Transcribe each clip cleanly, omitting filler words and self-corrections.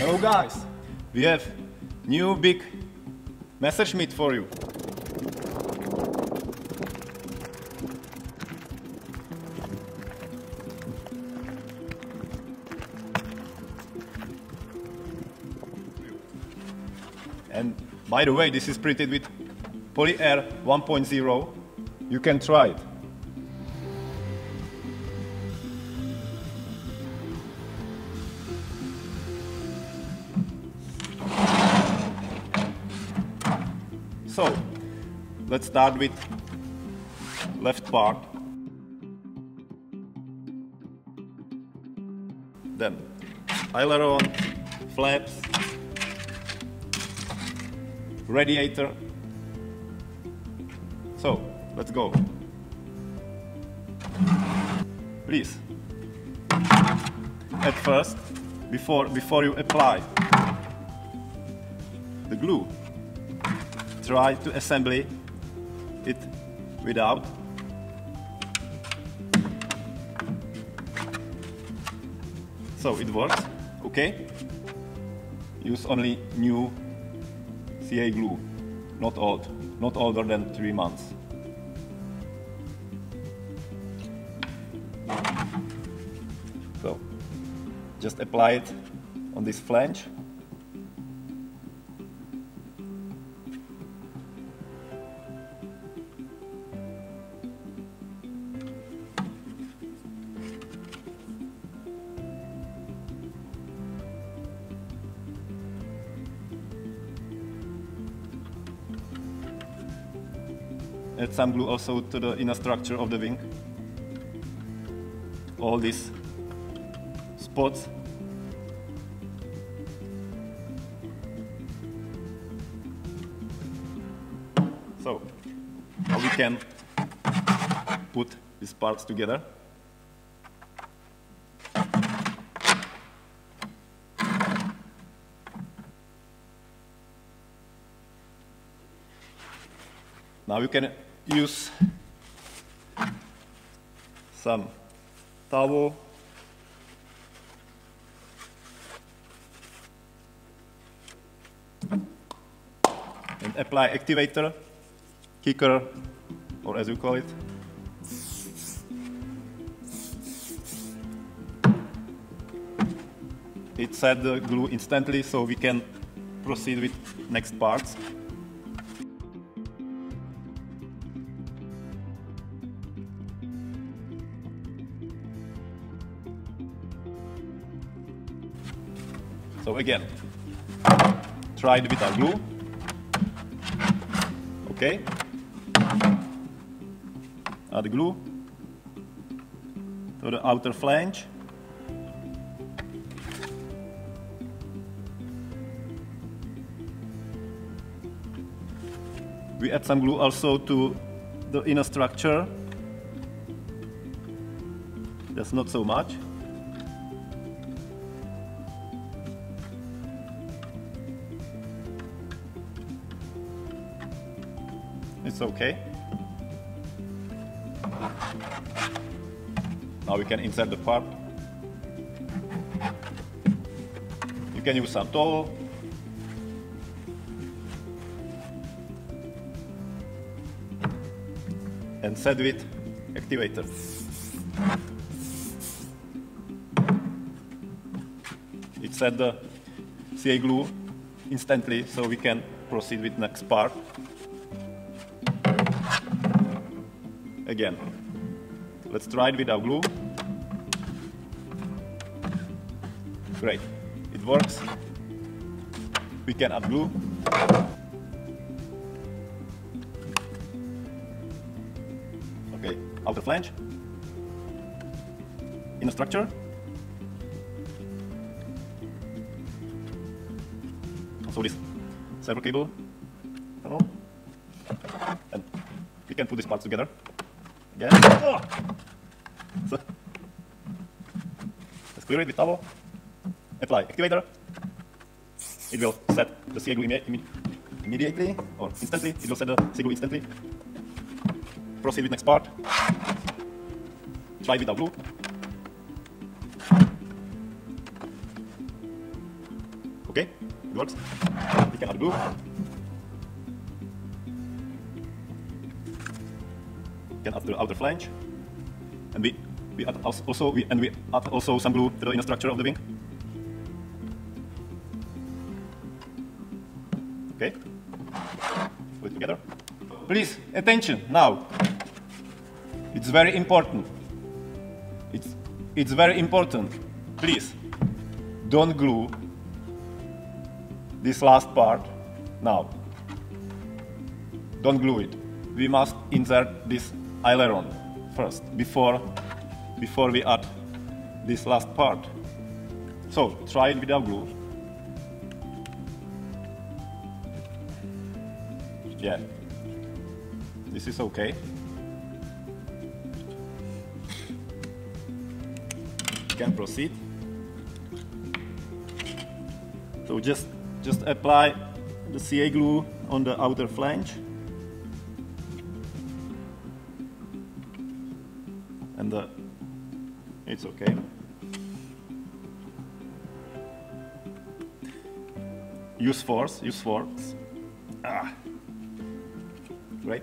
So guys, we have new big Messerschmitt for you. And by the way, this is printed with Poly-Air 1.0. You can try it. So, let's start with left part. Then aileron, flaps, radiator. So, let's go. Please, at first, before you apply the glue, try to assemble it without. So it works, okay? Use only new CA glue, not old, not older than 3 months. So just apply it on this flange. Add some glue also to the inner structure of the wing. All these spots. So now we can put these parts together. Now you can use some towel and apply activator, kicker, or as you call it. It set the glue instantly, so we can proceed with next parts. So again, try it without glue. Okay. Add glue to the outer flange. We add some glue also to the inner structure. That's not so much. It's okay. Now we can insert the part. You can use some towel. And set with activator. It set the CA glue instantly, so we can proceed with next part. Again, let's try it without glue. Great, it works. We can add glue. Okay, outer flange, inner structure. Also this servo cable, and we can put these parts together. Again. Oh. So, let's clear it with towel. Apply activator. It will set the CA glue immediately or instantly. It will set the CA glue instantly. Proceed with next part. Try it without glue. Okay, it works. We can add glue. We can add the outer flange, and we add also some glue to the inner structure of the wing. Okay, put it together. Please, attention now. It's very important. It's very important. Please, don't glue this last part now. Don't glue it. We must insert this aileron first before we add this last part. So try it without glue. Yeah, this is okay. You can proceed. So just apply the CA glue on the outer flange, and it's okay. Use force. Ah. Right?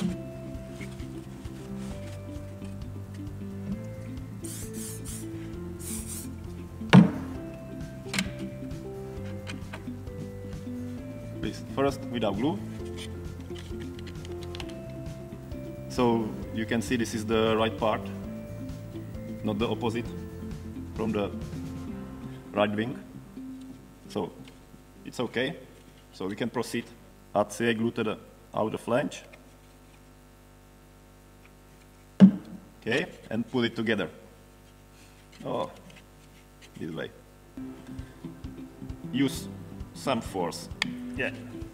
Please, first without glue. So you can see this is the right part, not the opposite from the right wing. So it's okay. So we can proceed. Add CA glue to the outer flange. Okay, and pull it together. Oh, this way. Use some force. Yeah.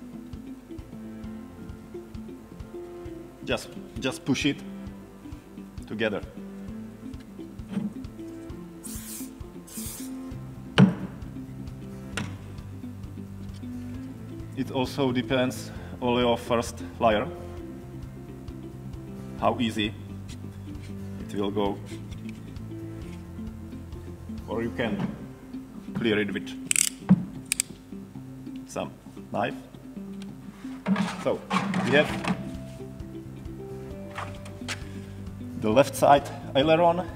Just push it together. It also depends on your first layer, how easy it will go. Or you can clear it with some knife. So we have the left side aileron.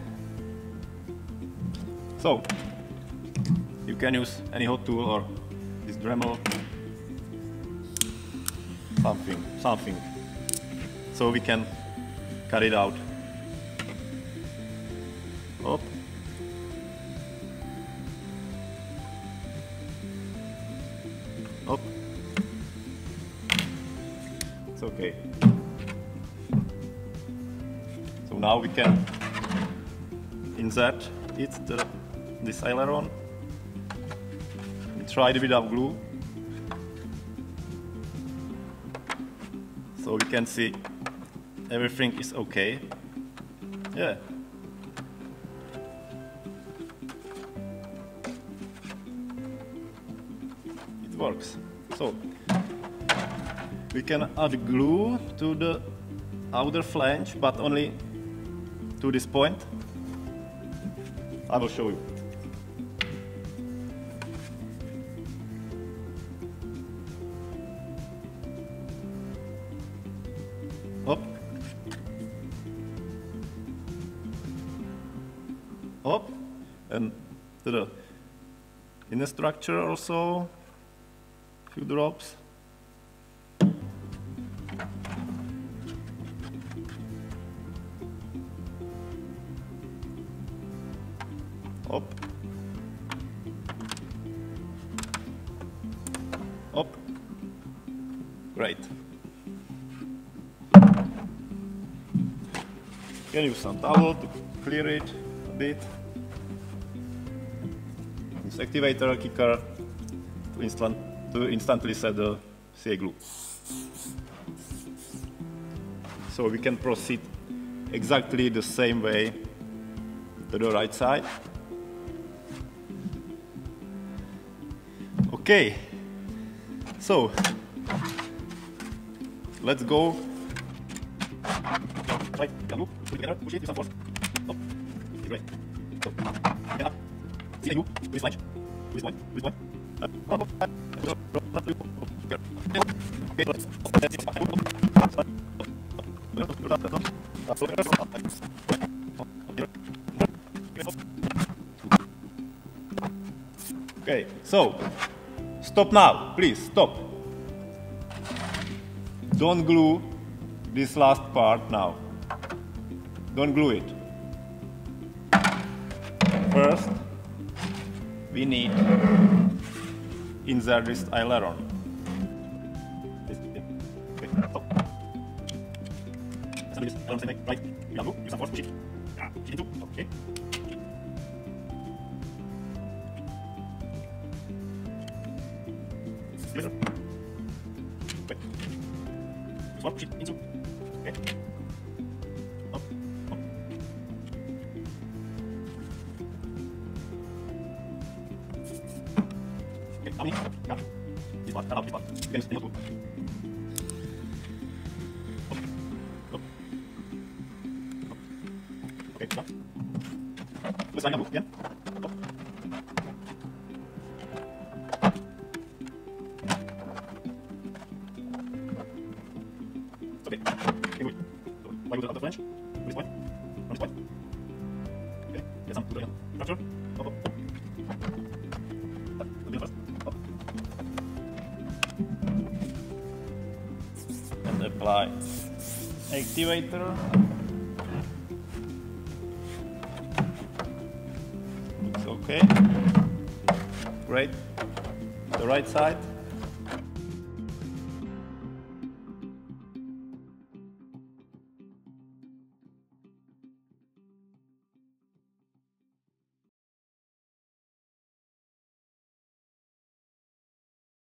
So you can use any hot tool or this Dremel, something. So we can cut it out. Up. Up. It's okay. So now we can insert it to this aileron. We tried it without glue. So we can see everything is okay. Yeah. It works. So we can add glue to the outer flange, but only to this point. I will show you. Up. Up. And to the inner structure also, a few drops. Up. Up. Great. You can use some towel to clear it a bit. This activator kicker to instantly set the CA glue. So we can proceed exactly the same way to the right side. Okay, so let's go. Right, glue, put it together, push it with some force. Up, great. So, and up. See the glue, with this flange, with this point, Okay, so stop now, please stop. Don't glue this last part now. Don't glue it. First, we need insert this aileron. Right, use some force, push it. Push it into, okay. Listen. Wait. Use one, push it into, okay. Up, up. Okay, how many? Yeah. This part, this part. You can stay up. Okay, stop. Let's line up again. Up. Okay, okay, good. So, why go to the other flange? From this point. From this point. Okay, get some good structure. Up, up. The middle first. Up. And apply activator. Looks okay. Great. The right side.